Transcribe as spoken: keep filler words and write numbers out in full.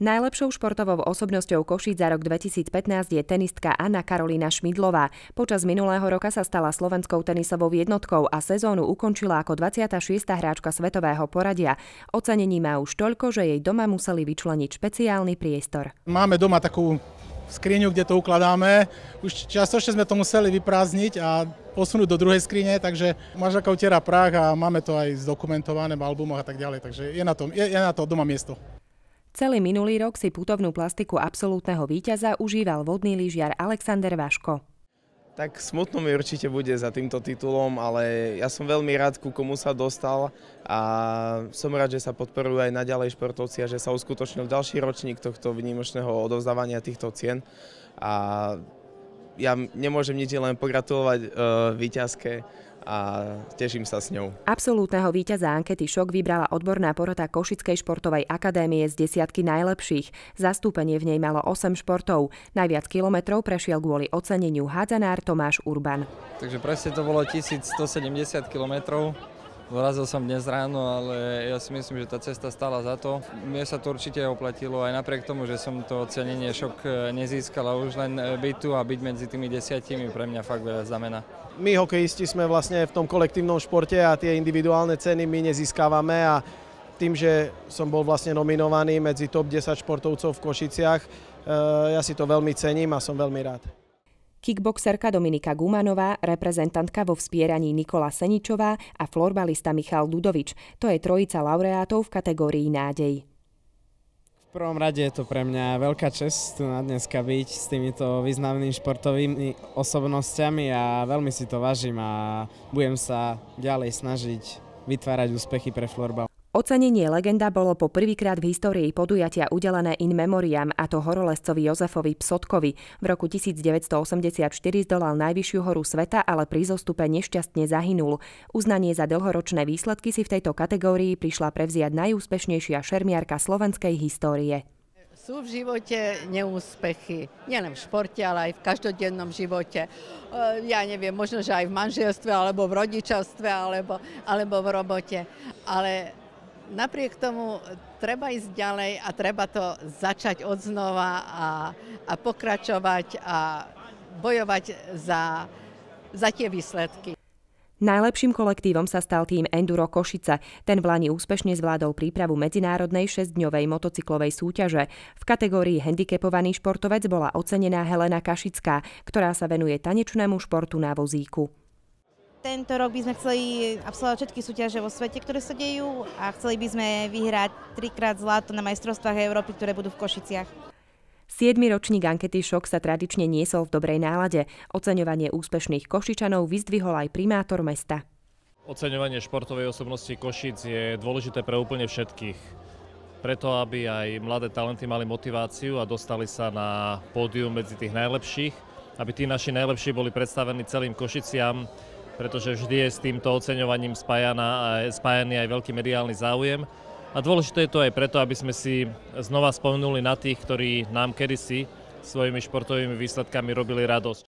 Najlepšou športovou osobnosťou Košíc za rok dvetisícpätnásť je tenistka Anna Karolína Šmidlová. Počas minulého roka sa stala slovenskou tenisovou jednotkou a sezónu ukončila ako dvadsiata šiesta hráčka svetového poradia. Ocenení má už toľko, že jej doma museli vyčleniť špeciálny priestor. Máme doma takú skriňu, kde to ukladáme. Už čiastočne sme to museli vyprázdniť a posunúť do druhej skrine, takže manželka utiera prach a máme to aj zdokumentované v albumoch a tak ďalej. Takže je na to, je, je na to doma miesto. Celý minulý rok si putovnú plastiku absolútneho víťaza užíval vodný lyžiar Alexander Vaško. Tak smutno mi určite bude za týmto titulom, ale ja som veľmi rád, ku komu sa dostal a som rád, že sa podporujú aj naďalej športovci a že sa uskutočnil ďalší ročník tohto výnimočného odovzdávania týchto cien. A ja nemôžem nič len pogratulovať uh, víťazke a teším sa s ňou. Absolútneho víťaza ankety Šok vybrala odborná porota Košickej športovej akadémie z desiatky najlepších. Zastúpenie v nej malo osem športov. Najviac kilometrov prešiel kvôli oceneniu hádzanár Tomáš Urban. Takže presne to bolo tisícstosedemdesiat kilometrov. Dorazil som dnes ráno, ale ja si myslím, že tá cesta stála za to. Mne sa to určite oplatilo aj napriek tomu, že som to ocenenie Šok nezískal a už len byť tu a byť medzi tými desiatimi pre mňa fakt veľa znamená. My hokejisti sme vlastne v tom kolektívnom športe a tie individuálne ceny my nezískávame a tým, že som bol vlastne nominovaný medzi top desať športovcov v Košiciach, ja si to veľmi cením a som veľmi rád. Kickboxerka Dominika Gumanová, reprezentantka vo vspieraní Nikola Seničová a florbalista Michal Dudovič. To je trojica laureátov v kategórii nádej. V prvom rade je to pre mňa veľká česť tu na dneska byť s týmito významnými športovými osobnostiami a veľmi si to vážim a budem sa ďalej snažiť vytvárať úspechy pre florbal. Ocenenie Legenda bolo po prvýkrát v histórii podujatia udelené in memoriam, a to horolezcovi Jozefovi Psotkovi. V roku devätnásťstoosemdesiatštyri zdolal najvyššiu horu sveta, ale pri zostupe nešťastne zahynul. Uznanie za dlhoročné výsledky si v tejto kategórii prišla prevziať najúspešnejšia šermiarka slovenskej histórie. Sú v živote neúspechy, nielen v športe, ale aj v každodennom živote. Ja neviem, možno, že aj v manželstve, alebo v rodičovstve, alebo, alebo v robote. Ale napriek tomu treba ísť ďalej a treba to začať odznova a, a pokračovať a bojovať za, za tie výsledky. Najlepším kolektívom sa stal tým Enduro Košice. Ten v lani úspešne zvládol prípravu medzinárodnej šesťdňovej motocyklovej súťaže. V kategórii handicapovaný športovec bola ocenená Helena Kašická, ktorá sa venuje tanečnému športu na vozíku. Tento rok by sme chceli absolvovať všetky súťaže vo svete, ktoré sa dejú, a chceli by sme vyhrať trikrát zlato na majstrovstvách Európy, ktoré budú v Košiciach. Siedmy ročník ankety Šok sa tradične niesol v dobrej nálade. Oceňovanie úspešných Košičanov vyzdvihol aj primátor mesta. Oceňovanie športovej osobnosti Košíc je dôležité pre úplne všetkých. Preto, aby aj mladé talenty mali motiváciu a dostali sa na pódium medzi tých najlepších, aby tí naši najlepší boli predstavení celým Košiciam, pretože vždy je s týmto oceňovaním spájaná, spájaný aj veľký mediálny záujem. A dôležité je to aj preto, aby sme si znova spomenuli na tých, ktorí nám kedysi svojimi športovými výsledkami robili radosť.